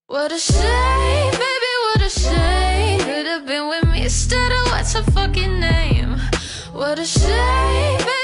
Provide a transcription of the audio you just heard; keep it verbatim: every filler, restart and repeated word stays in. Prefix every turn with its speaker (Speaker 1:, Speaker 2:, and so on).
Speaker 1: What a shame, baby, what a shame. Could've been with me instead of what's her fucking name. What a shame, baby.